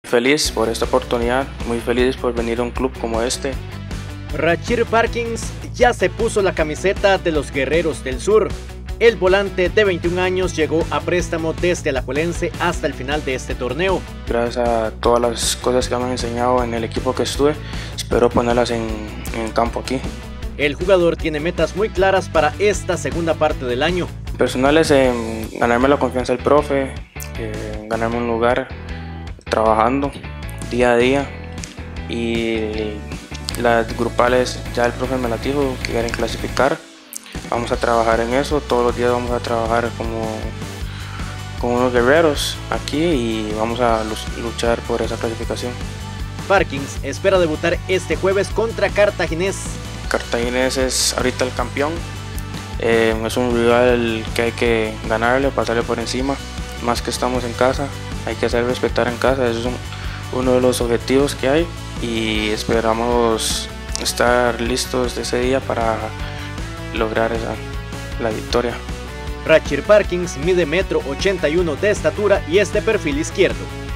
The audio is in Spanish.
Feliz por esta oportunidad, muy feliz por venir a un club como este. Rachir Parkins ya se puso la camiseta de los Guerreros del Sur. El volante de 21 años llegó a préstamo desde Alajuelense hasta el final de este torneo. Gracias a todas las cosas que me han enseñado en el equipo que estuve, espero ponerlas en campo aquí. El jugador tiene metas muy claras para esta segunda parte del año. Personales, ganarme la confianza del profe, ganarme un lugar trabajando día a día, y las grupales ya el profe me las dijo que quieren clasificar. Vamos a trabajar en eso, todos los días vamos a trabajar como unos guerreros aquí y vamos a luchar por esa clasificación. Parkins espera debutar este jueves contra Cartaginés. Cartaginés es ahorita el campeón, es un rival que hay que ganarle, pasarle por encima, más que estamos en casa, hay que hacer respetar en casa, eso es uno de los objetivos que hay y esperamos estar listos de ese día para lograr la victoria. Rachir Parkins mide 1,81 m de estatura y es de perfil izquierdo.